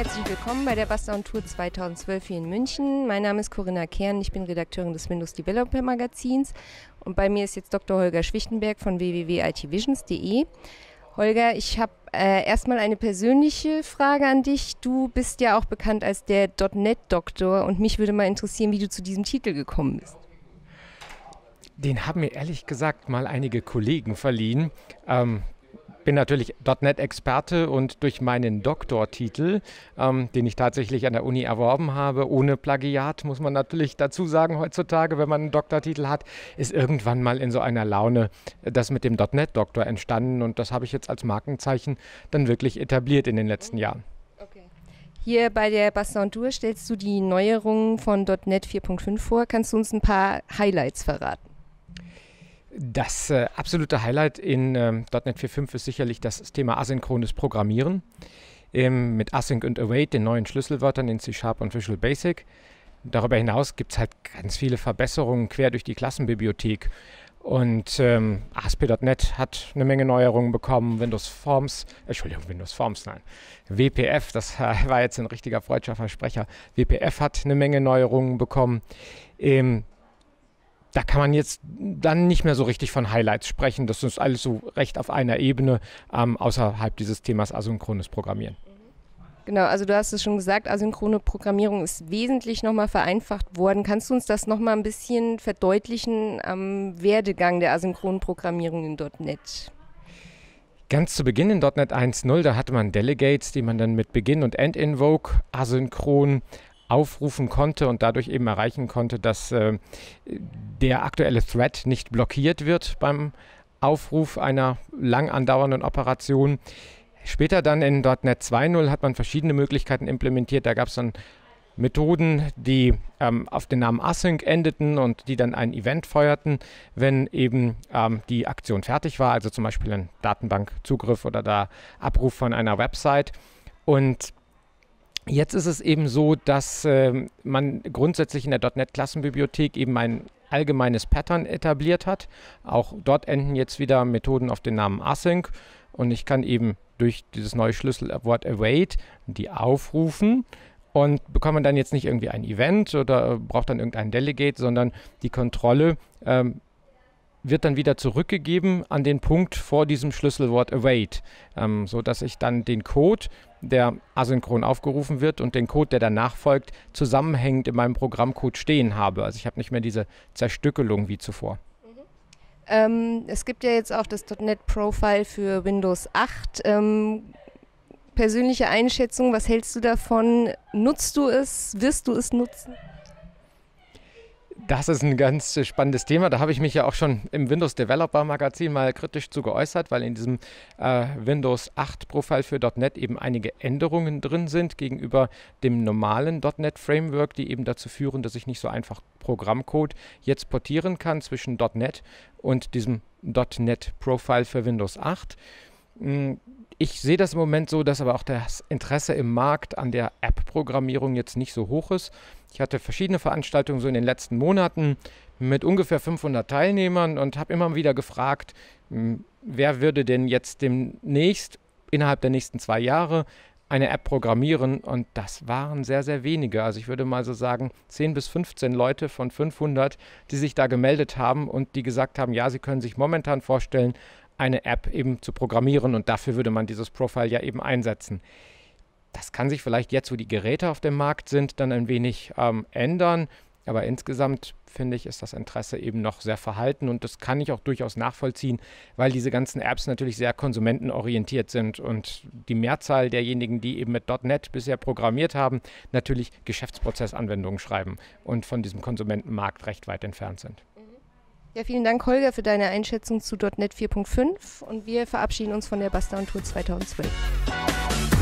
Herzlich willkommen bei der Basta Tour 2012 hier in München. Mein Name ist Corinna Kern, ich bin Redakteurin des Windows Developer Magazins und bei mir ist jetzt Dr. Holger Schwichtenberg von www.itvisions.de. Holger, ich habe erstmal eine persönliche Frage an dich. Du bist ja auch bekannt als der .NET-Doktor und mich würde mal interessieren, wie du zu diesem Titel gekommen bist. Den haben mir ehrlich gesagt mal einige Kollegen verliehen. Bin natürlich .NET-Experte und durch meinen Doktortitel, den ich tatsächlich an der Uni erworben habe, ohne Plagiat, muss man natürlich dazu sagen heutzutage, wenn man einen Doktortitel hat, ist irgendwann mal in so einer Laune das mit dem .NET-Doktor entstanden und das habe ich jetzt als Markenzeichen dann wirklich etabliert in den letzten Jahren. Okay. Hier bei der Basta Tour stellst du die Neuerungen von .NET 4.5 vor. Kannst du uns ein paar Highlights verraten? Das absolute Highlight in .NET 4.5 ist sicherlich das Thema asynchrones Programmieren mit Async und Await, den neuen Schlüsselwörtern in C# und Visual Basic. Darüber hinaus gibt es halt ganz viele Verbesserungen quer durch die Klassenbibliothek. Und ASP.NET hat eine Menge Neuerungen bekommen, WPF, das war jetzt ein richtiger freudscher Versprecher. WPF hat eine Menge Neuerungen bekommen. Da kann man jetzt dann nicht mehr so richtig von Highlights sprechen. Das ist alles so recht auf einer Ebene außerhalb dieses Themas asynchrones Programmieren. Genau, also du hast es schon gesagt, asynchrone Programmierung ist wesentlich nochmal vereinfacht worden. Kannst du uns das nochmal ein bisschen verdeutlichen am Werdegang der asynchronen Programmierung in .NET? Ganz zu Beginn in .NET 1.0, da hatte man Delegates, die man dann mit Begin und End Invoke asynchron aufrufen konnte und dadurch eben erreichen konnte, dass der aktuelle Thread nicht blockiert wird beim Aufruf einer lang andauernden Operation. Später dann in .NET 2.0 hat man verschiedene Möglichkeiten implementiert. Da gab es dann Methoden, die auf den Namen Async endeten und die dann ein Event feuerten, wenn eben die Aktion fertig war, also zum Beispiel ein Datenbankzugriff oder der Abruf von einer Website. Und jetzt ist es eben so, dass man grundsätzlich in der .NET-Klassenbibliothek eben ein allgemeines Pattern etabliert hat. Auch dort enden jetzt wieder Methoden auf den Namen Async und ich kann eben durch dieses neue Schlüsselwort Await die aufrufen und bekomme dann jetzt nicht irgendwie ein Event oder braucht dann irgendein Delegate, sondern die Kontrolle wird dann wieder zurückgegeben an den Punkt vor diesem Schlüsselwort Await, sodass ich dann den Code, der asynchron aufgerufen wird und den Code, der danach folgt, zusammenhängend in meinem Programmcode stehen habe. Also ich habe nicht mehr diese Zerstückelung wie zuvor. Es gibt ja jetzt auch das .NET Profile für Windows 8. Persönliche Einschätzung, was hältst du davon? Nutzt du es? Wirst du es nutzen? Das ist ein ganz spannendes Thema. Da habe ich mich ja auch schon im Windows Developer Magazin mal kritisch zu geäußert, weil in diesem Windows 8 Profil für .NET eben einige Änderungen drin sind gegenüber dem normalen .NET Framework, die eben dazu führen, dass ich nicht so einfach Programmcode jetzt portieren kann zwischen .NET und diesem .NET Profil für Windows 8. Ich sehe das im Moment so, dass aber auch das Interesse im Markt an der App-Programmierung jetzt nicht so hoch ist. Ich hatte verschiedene Veranstaltungen so in den letzten Monaten mit ungefähr 500 Teilnehmern und habe immer wieder gefragt, wer würde denn jetzt demnächst, innerhalb der nächsten 2 Jahre, eine App programmieren, und das waren sehr, sehr wenige. Also ich würde mal so sagen 10 bis 15 Leute von 500, die sich da gemeldet haben und die gesagt haben, ja, sie können sich momentan vorstellen, eine App eben zu programmieren und dafür würde man dieses Profil ja eben einsetzen. Das kann sich vielleicht jetzt, wo die Geräte auf dem Markt sind, dann ein wenig ändern, aber insgesamt finde ich, ist das Interesse eben noch sehr verhalten und das kann ich auch durchaus nachvollziehen, weil diese ganzen Apps natürlich sehr konsumentenorientiert sind und die Mehrzahl derjenigen, die eben mit .NET bisher programmiert haben, natürlich Geschäftsprozessanwendungen schreiben und von diesem Konsumentenmarkt recht weit entfernt sind. Ja, vielen Dank, Holger, für deine Einschätzung zu .NET 4.5 und wir verabschieden uns von der Basta Tour 2012.